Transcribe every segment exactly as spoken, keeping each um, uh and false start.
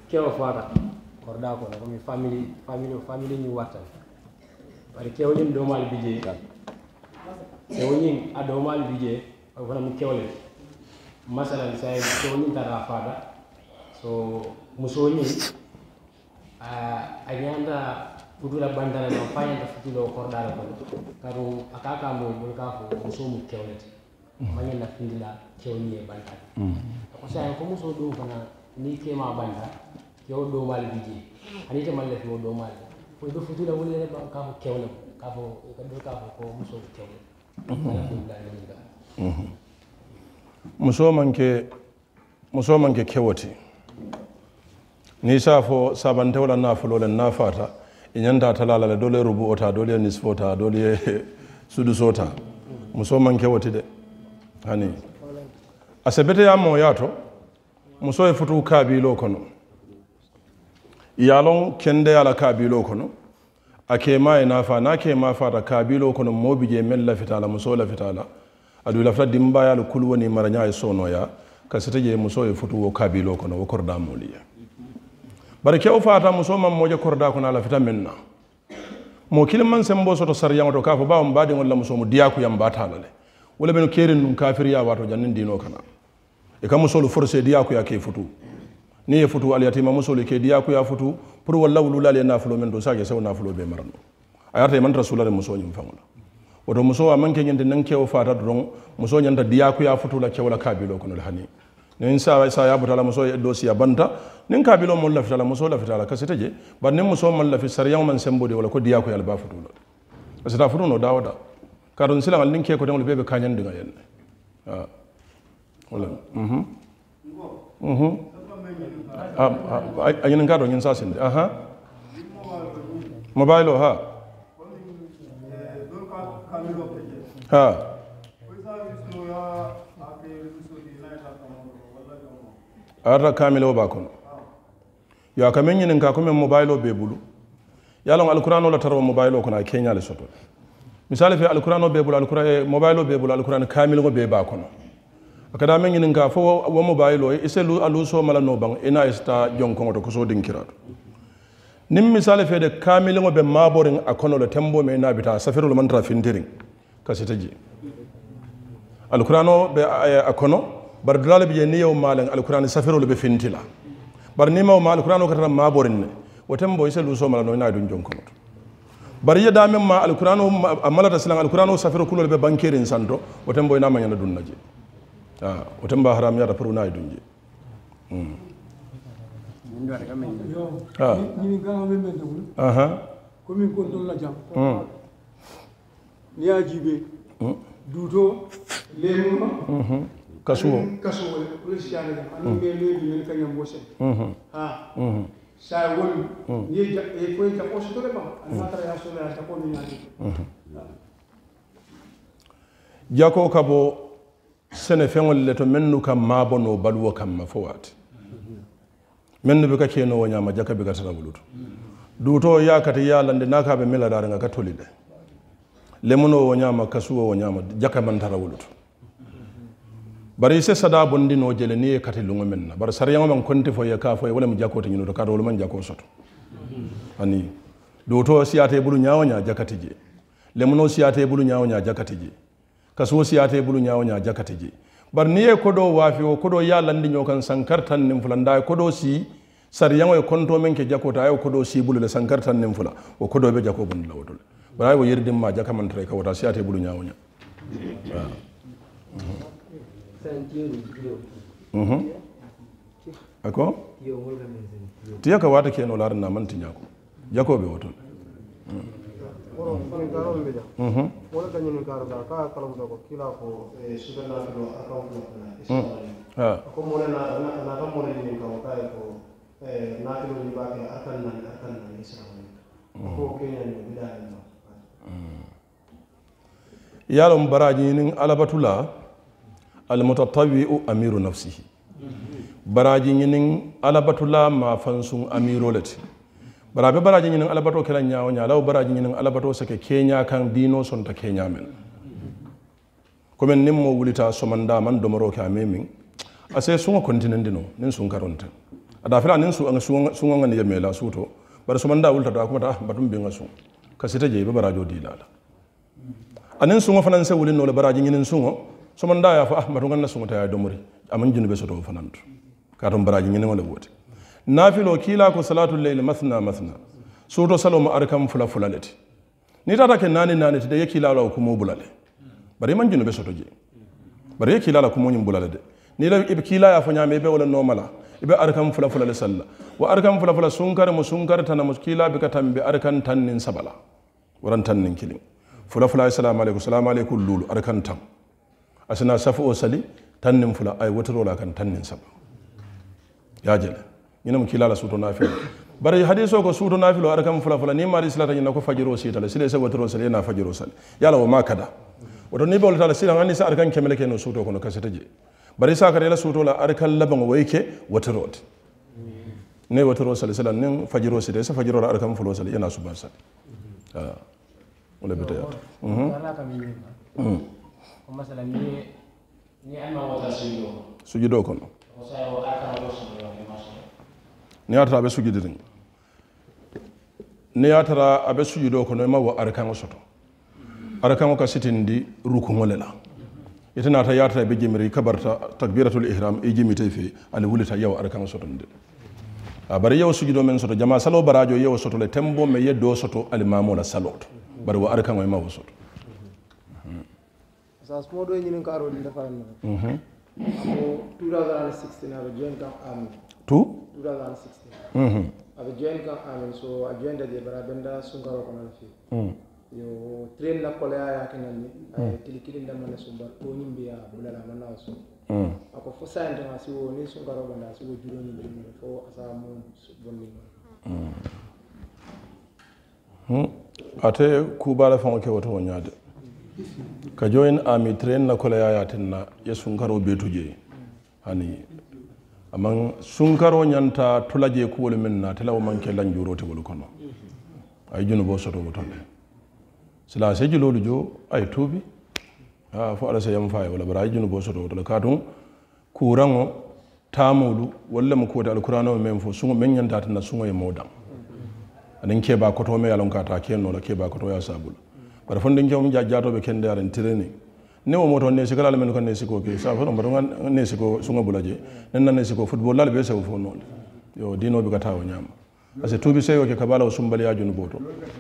keo fata korda ko ko mi family family family ni watan bari keo ni do mal bije keo ni ado mal bije ko na mi kewle masalan say keo ni tara fada so muso ni a anyanda pudula bandara no fayanda futulo korda ko karu akaka mo mo ka fo muso mu kewle manya na findila keo ni e bandara ko say ko muso do kana ni kema banda keo do mal bije ani te mal fi do mal ko do futu la wole le ka ko kewle ka fo ka do ka fo ko muso kewle mhm muso manke muso manke kewoti ni sa fo sabante wala na fo le na fata inyanda talala le dole rubu ota dole nisfota dole sudu sota muso manke woti de hani asebete ya mo yato muso e futu kabilo kono yalon kende ala kabilo kono ake ma ina fa na ke ma fa da kabilo kono mobije men la fitala muso la fitala adu la fata dimba ya kulwani maranya e sono ya kasita je muso e futu wo kabilo kono wo korda moliya barke o fata muso man moje korda kono la fita menna mo kilman sembo soto saryan to ka fa ba on badi wala muso mu diya ku yamba talale wala ben kerin nun kafir ya wato jannin dino kana e kam muso lu forcé diya ku ya ke futu ni e futu al yatima muso le ke diya ku ya futu pour walla wulula le nafulo men do sage sew nafulo be marano ayarte man rasulare muso nyum famula woto muso a manke nyande nan kew fata don muso nyanda diya ku ya futu la kewla kabilo kono hani nin sa sa ya butala muso e dossier banta nin kabilo mo la fitala muso la fitala kasete je ba nin muso man la fi sariyan man sembode wala ko diya ku ya ba futu la asita futu no dawada karon sila nin ke ko don bebe kanyan dinga yenne ah wala mhm mhm ah ah ayin ngado ngin sasinde aha mobile ha ha arra kamilo ba kono ya kamen yin ka kuma mobile be bulu yalon alqur'ano la tarwa mobile ko na kenya le soto misali fi alqur'ano be bulu alqur'ano mobile be bulu alqur'ano kamilo be ba kono akada men yin ka fo wo mobile e selu aluso mala no bang ina ista jonko to ko so dinkirato nim misali fi de kamilo be maborin akono le tembo me na bita safirul mantra fintiring kasitaji alqur'ano be akono bar dulale biye niyo malen alqur'ani safirul be fintila bar nima ma alqur'ano katara maborin ne wotem boy selu so mala no ina dun jonko bar yeda men ma alqur'ano amala ta silan alqur'ano safiru kulol be bankerin santo wotem boy na ma nyana dun naje ah wotem ba haram ya da puru na dunje mm ah ni ga me men dum aha ko min ko don la jam ni ajibe duto lemu mhm kasuwo kasuwo ko siara jam an be le ni kanyam bose mhm ha mhm sa wol ni ja e ko ta ko so to ba an matra ya so la ta ko ni nati jako kabo sene fengol le to mennu kam mabono balwo kam ma fowati mennu be ka keno wonya ma jaka be ka tara buluto duto yakati yalande naka be mila dar nga katolide lemuno wonya ma kasuwo wonya ma jaka man tara buluto bari se sada bondi no jele ni kati lungo menna bar sariyango man konti fo ya ka fo wala mu jako to nyino to ka do man jako soto ani duto siyate bulu nyawonya jakati je lemuno siyate bulu nyawonya jakati je kasuwo siyate bulu nyawonya jakati je bar niye kodo wafi o kodo ya landi nyokan sankartan nim fulanda kodo si sariyango e konto men ke jakota ay kodo si bulu le sankartan nim fula o kodo be jako bun lawdol bar ay o yirdim ma jaka man tray ka wata siyate bulu nyawonya mhm ako tiya ka wata keno lar na man tinyako jako be wotol Woro fani karo mbeja. Mhm. Wala kanyo ni karo ka ka kala muda ko kila ko sudana do account na. Ha. Ko mo na na na ka mo ni ka ka ko eh na ko ni ba ke akan na akan na ni sa. Ko kenya ni bida ni. yalon baraji nin alabatula almutatawi'u amiru nafsihi baraji nin alabatula ma fansun amiro lati barabe baraji nin alabato kala nyaawo nyaalaw baraji nin alabato sake kenya kan dino sonta kenya men komen nimmo wulita somanda man domoro ka memin ase sungo kontinent dino nin sun karonta ada fela nin su an su su ngani yemela suto bar su manda wulta da kuma ta batum be ngasu kasita je be barajo dilala anin su ngofana se wulin no le baraji nginin su ngo so manda ya fa ahmadu nganna su ta ya domuri aman jinu be soto fanantu katon baraji nginin wala wote nafilo kila ko salatul layl mathna mathna suto salomo arkam fula fulalati ni tata ke nani nani te yeki lala ko mo bulale bari man jinu be soto je bari yeki lala ko mo nyum bulale de ni la ibkila ya fanya me be wala normala ibe arkam fula fulale salla wa arkam fula fula sunkar mo sunkar tan muskila be katambe arkan tannin sabala waran tannin kilin fula fula assalamu alaikum assalamu alaikum lulu arkan tam asina safu o sali tannin fula ay wotoro la kan tannin sabala ya jele ina mu kilala suto nafilo bari hadiso ko suto nafilo arkam fula fula ni mari silata ni ko fajiro sitale sile se wotoro sali na fajiro sali yala o makada woto ni bolta sila ngani sa arkan kemele ke no suto ko no kasete je bari sa kare la suto la arkan laban wayke wotoro ne wotoro sali sala nin fajiro sile sa fajiro la arkam fulo sali yana suban sali ah wala betaya mhm mhm ko masala ni ni amma wata sujudo sujudo ko no o sa o arkam do sujudo ni atara be sujudirin ni atara abe sujudo ko no ma wa arkan soto arkan ko sitindi ruku ngolela itana ta yata be jimri kabarta takbiratul ihram e jimi tay fi ali wulita yaw arkan soto ndi a bari yaw sujudo men soto jama salo barajo yaw soto le tembo me yeddo soto al mamola saloto bari wa arkan way ma wo soto sa smo do ñinin ka ro ndi defal na mhm ko twenty sixteen aro join kam am tu twenty sixteen mhm abo join kam am so a join da je bara benda sungaro ko nan fi mhm yo train la ko la ya kanani ay tilikiri ndam na sumbar ko nyimbe ya bulala manna so mhm ako fo sayante ma si wo ni sungaro banda si wo juro ni be fo asa mo bonni mhm ate kubala fa ke woto nyaade ka join ami train na ko la ya tinna ya sungaro betuje hani amman sunkaro nyanta tulaje kuwol men na telaw manke lanjurote wol kono ay junu bo soto wotonde sila seji lolu jo ay tubi ha fo ala sayam fay wala bara junu bo soto wotole kadum kurango tamulu walla mo ko dal qur'ano men fo sungo men nyanta tan sungo e modam anen keba ko to me yalon kata kenno la keba ko to ya sabul bara fonde ngam jajjato be kende aren training ne o moto ne sikala men ko ne siko ke sa fo mbato ne siko sunga bulaje nen nan ne siko football lal be se fo non yo dino bi kata o nyama ase tubi seyo ke kabala o sumbali ya junu boto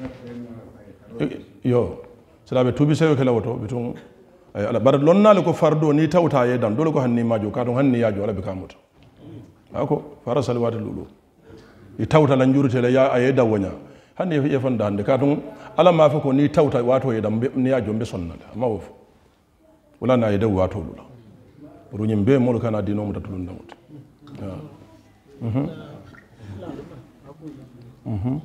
yo sala be tubi seyo ke lawoto bitun ay ala bar lonnale ko fardo ni tawta ye dan dole ko hanni majo ka don hanni yajo ala be kamuto ako fara salwati lulu i tawta lan jurute le ya ay dawonya hanni ye fanda hande ka don ala ma fa ko ni tawta wato ye dan ni yajo be sonnal amma wo wala na yede wato lula pour nyimbe mo kana dino mo tatulun damut mhm mhm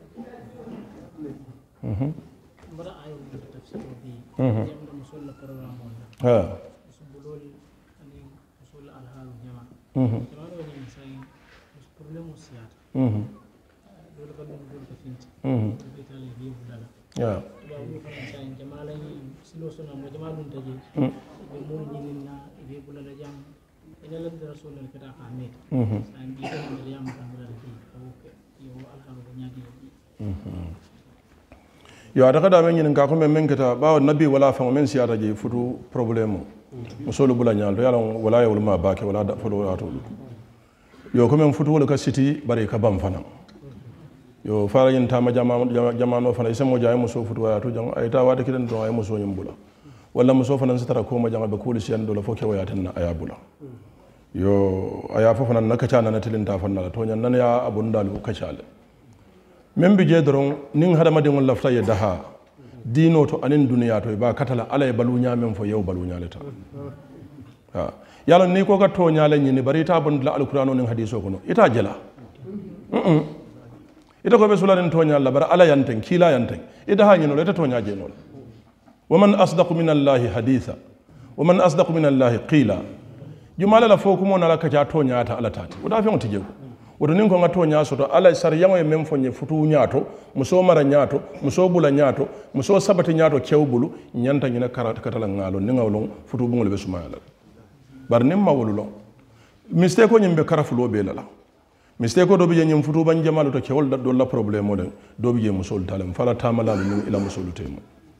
mhm bara ayo tafsir bi mhm yamda musul program ha subulol ani musul al hal jama mhm tamaro ni sai problem usiyat mhm dole ko dum dole ko finti mhm itali bi budala ya ba bu fa sai jama la ni silo sona mo jama dum taji be mo ni na be budala jam ina lan rasul al kada ahmed mhm sai bi ko yam kan budala ki yo al hal nyaadi mhm yo ada kada men nyin ka ko men men kata bawo nabi wala fa men siyata je futu problème musolo bula nyaal do yalla wala yawul ma baake wala da folo ato yo ko men futu wala ka siti bare ka bam fana yo fara yin tama jama jama no fana isamo jaay muso futu wala to jang ay ta wada kidan do ay muso nyum bula wala muso fana sitara ko ma janga be ko lisiyan do la fo ke wayatin na aya bula yo aya fo fana naka chana na tilinta fanna to nyan nan ya abunda lu kachale men bi je doron nin hadama de ngol lafta ye daha dino to anin duniya to ba katala ala e balu nyamen fo yew balu nyaleta ha yalla ni ko ka to nyale ni bari ta bun la alqur'ano nin hadiso kono ita jela mm ita ko be sulanin to nyalla bar ala yanten kila yanten ida ha nyino leta to nyaje no waman asdaqu min allahi haditha waman asdaqu min allahi qila jumala la fo ko mo na la ka ja to nyata ala tati uda fe on tije woto nin ko nga to ñaaso to ala sar yango e men fonye futu ñaato muso mara ñaato muso bula ñaato muso sabati ñaato kewbulu ñanta ñina karata katala ngalo ni ngawlo futu bungol be suma yalla bar nim mawulu lo mistake ko ñimbe karafulo be lala mistake ko do bi nyim futu ban jamalu to kewol da do la problème o den do bi musol talam fala tamala ni ila musol tema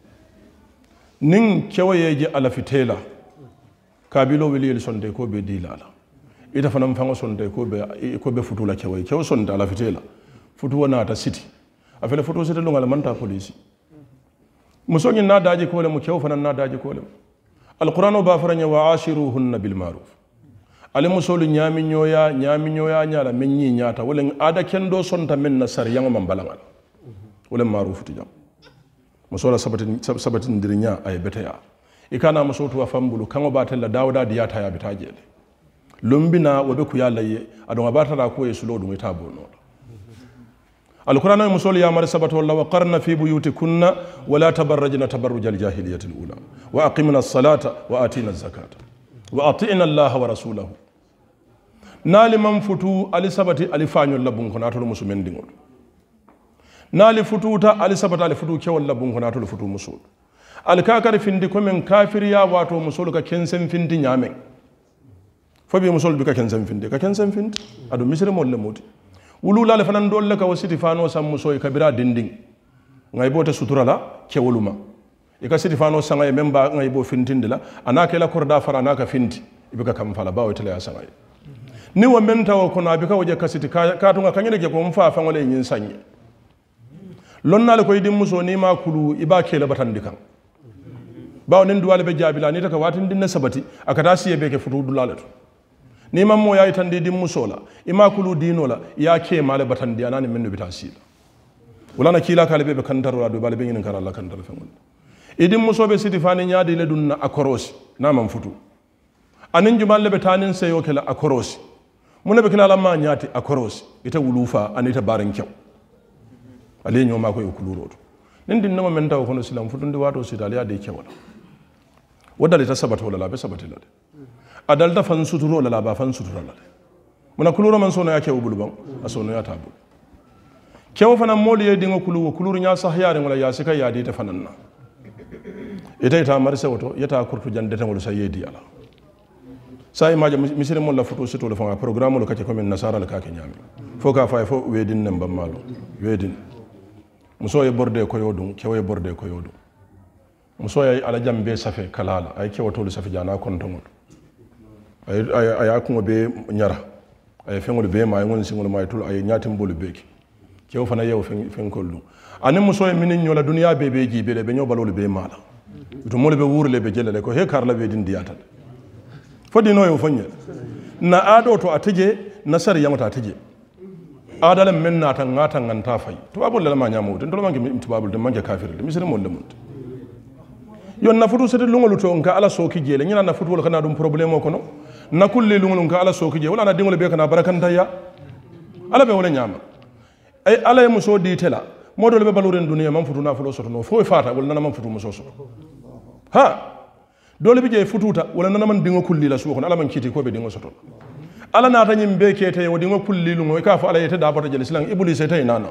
nin kewayeje ala fitela kabilo wili sonde ko be dilala ita fanam fango sonde ko be ko be futu la kewaye kew sonde ala fitela futu wana ta city afele futu city lungal manta police musonyi na daji ko le mu kew fanan na daji ko le alqur'anu ba faranya wa ashiruhunna bil ma'ruf ale musolu ñaami ñoya ñaami ñoya ñala men ñi ñaata wala ada kendo sonta men na sar yango man balangal wala marufu tijam musola sabati sabati ndirinya ay betaya ikana musotu wa fambulu kango batella dawda diyata ya bitajele lumbina wobe ku yalla ye adon batara ko yesulo dum itabo no alquran musol ya mar sabatu wallahu wa qarna fi buyutikunna wala tabarrajna tabarruj aljahiliyyati alula wa aqimna as-salata wa atina az-zakata wa atina allaha wa rasulahu nali man futu ali sabati ali fañol labun ko natol musumen dingol nali fututa ali sabata ali futu kewol labun ko natol futu musul al kakari findi ko men kafir ya wato musul ka kensen findi nyamen fobi musul bi ka kensen findi ka kensen findi adu misre mol le moti wulula le fanan dol ka wasiti fano sam musoy kabira dinding ngay bota suturala kewoluma e ka siti fano sangay memba ngay bo fintindila anaka la korda fara anaka finti ibika kam fala bawo tele ya sangay ni wa menta ko na bika waje kasiti ka tunga kanyene ke ko mfa fa ngole yin sanye lonnal ko yidim muso ni ma kulu iba kele batandikan bawo nen duwale be jabila ni taka watin dinna sabati akata siye be ke futu dulaleto ni mammo yayi tandi dim musola ima kulu dinola ya ke male batandi anani menno bitasila wala kila kale be kantaro do bale be ngin kara Allah kantar fengol idim musobe siti fani nyaadi le dunna akorosi na man futu anin jumalle be tanin sayo kala akorosi mun be kala lamma nyaati akorosi ita wulufa anita barin kyaw ale nyoma ko yokuluroto nin din nama men taw kono silam futundi wato sitali ade kyawala wadale ta sabato la be sabatila de adalta fan suturo la ba fan suturo la mun kuluro man sono yake ubulu ban asono ya tabu kewo fana moli ye dingo kulu kuluru nya sahyare ngala ya sika ya de ta fananna ita ita marse woto yata kurtu jande tan wala sayedi ala sai maja misire mon la photo sito le fanga programme lo kake comme nasara le kake nyami fo ka fay fo wedin nem bamalo wedin muso ye borde ko yodum kewo ye borde ko yodum muso ye ala jambe safe kalala ay kewo to le safe jana kon to ay ay ay ko be nyara ay fengol be ma ngon singol may tul ay nyatim bolu beki kewo fana yew fenkol dum ani muso ye minin nyola duniya be be jibe le be nyobalo le be mala to mole be wurle be jelale ko he karla be din diyata fodi no yo fanya na ado to atije nasar yamata atije adalam men na tan ngata nganta fay to babul la ma nyamo to mangi to babul de mangi kafir de misere mon lemut yon na futu sete lungolu to nka ala soki jele nyina na futu wala kana dum problème ko no na kulli lungolu nka ala soki je wala na dingol be kana barakanta ya ala be wala nyama ay ala muso di tela modol be baluren duniya man futu na fulo soto no fo fata wala na man futu muso so ha dole bi je fututa wala na man dingo kulli la suko ala man kiti ko be dingo soto ala na ta nyimbe kete wo dingo kulli lu ngoy ka fa ala yete da bata jeli silang iblis tay nana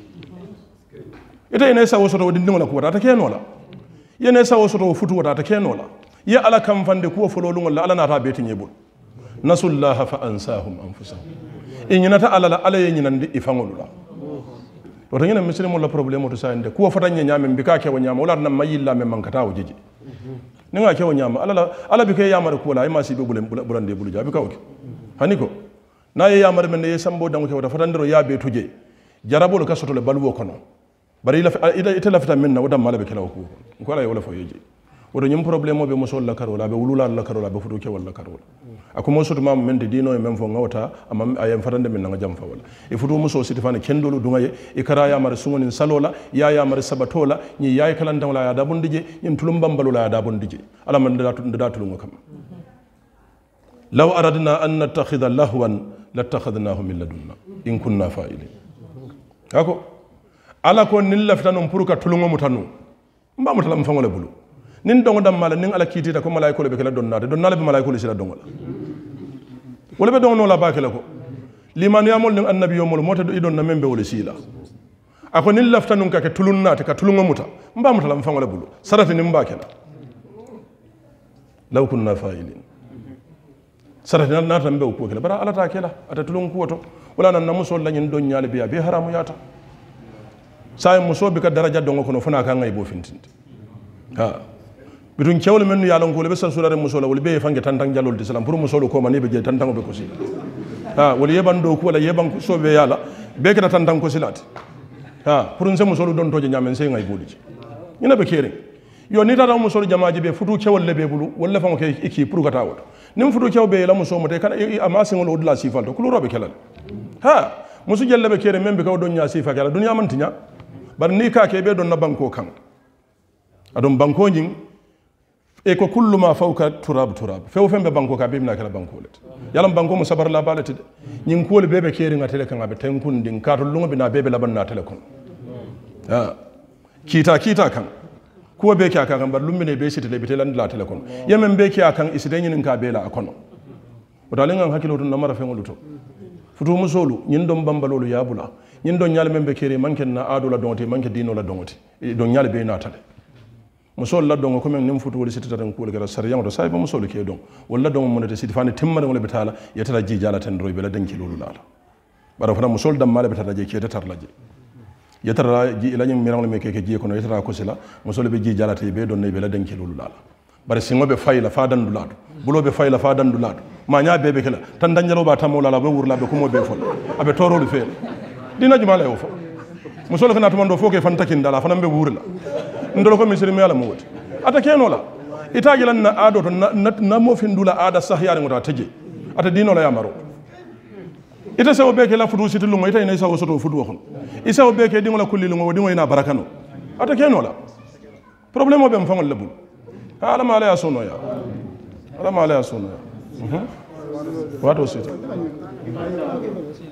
ite ene sawo soto wo dingo la ko ta keno la yene sawo soto futu wata ta keno la ya ala kam fande ko folo lu ngol ala na ta beti nyebul nasullaha fa ansahum anfusahum inyina ta ala ala yenyinandi ifangolu la woto ñene misiri mo la problème to sayinde ko fata nya nyame mbika ke wanyama wala na mayilla me mankata o jeje ni nga ke wanyama ala ala bi ke yamar ko la ay masibe bulem bulande bulu jabi kawke haniko na ye yamar men ye sambo dango ke wata fatandiro yabe tuje jarabol ka soto le balwo kono bari la ita la fita men na wada malabe kala ko ko la wala fo yeje woto ñim problème be mo sol la karola be wulula la karola be futu ke wala karola ako mo soto mam men de dino e men fo ngawta am ayam fatande men nga jam fa wala e futu mo so siti fane kendolo dunga ye e kara ya mar sungoni salola ya ya mar sabatola ni yaay kalan tan la ya da bondije ñim tulum bambalo la ya da bondije ala man da da tulunga kam law aradna an nattakhidha lahwan lattakhadnahu min ladunna in kunna fa'ilin ako ala ko nilla fitanon puruka tulunga mutanu mba mutalam fangole bulu nin dongo dam mala nin ala kitita ko malaiko le be kala donnade donnale be malaiko le sila dongola wala be dongo la bakela ko liman yamol nin annabi yomol mota do idon na membe wala sila ako nin laftanun ka ke tulunnate ka tulunga muta mba muta lam fangole bulu sarati nim bakela law kunna fa'ilin sarata na tan be ko kala bara ala ta kala ata tulun ko to wala nan namuso la nyin don nyaale biya be haramu yata sai muso bi ka daraja don ko no fana kan ngay bo fintinde ha bitun cewle men ya lon ko le be san sulare muso la wol be fange tantang jalol de salam pour muso ko mani be je tantang be ko si ha wol yeban do ko wala yeban ko sobe yala be ka tantang ko silati ha pour nse muso don toje nyamen sey ngay bodi ñina be kere yo ni tata muso jamaaji be futu cewol le be bulu wala fango ke iki pour ka tawoto nim futu cew be la muso mo te kan ama singol odla sifal to kulo robe kelal ha musu jelle be kere membe ka don nya sifa kala dunya man tinya bar ni ka ke be don na banko kan adon banko nyin e ko kullu ma fawka turab turab few fembe banko ka be mina kala banko let yalam banko mo sabar la balati de nyin ko le bebe kere ngatele kan abe tenkun din ka to lungo bina bebe laban na telekon ha kita kita kan ko be kya kan bar lumbine be sitele bitelan la telekon yemen be kya kan isiden nyin ka bela akono wadalen hakilo dun namara fengolu to futu musolu nyin dom bambalolu yabula nyin don nyal membe kere manken na adula donti manke dino la donti don nyal be na tale musol la dongo ko men nim futu woli sitata tan kuul gara sariyan to sayba musol ke don walla dongo monete siti fani timmane wala betala yetata ji jala tan roy bela danki lolu lala bara fana musol dam mala betata je ke tar laje yetara ji ila nyim mirang me ke ke ji ko no yetara ko sila musol be ji jala tay be don ne bela danki lolu lala bare singo be fayla fa dan dulado bulo be fayla fa dan dulado ma nya bebe kala tan danjalo ba tamola la be wurla be ko mo be fol abe torolu fe dina jumala yo fo musol kana to mando fo ke fan takin dala fana be wurla ndolo ko misiri mi ala mo woti ata keno la itaji lan na ado to na mo findula ada sahyare ngota taje ata dino la yamaro ita sawo beke la fudu situ lungo ita ina sawo soto fudu waxon isawo beke dingo la kulli lungo dingo ina barakano ata keno la problème be am fangol labul ala ma ala ya sono ya ala ma ala ya sono ya wato sita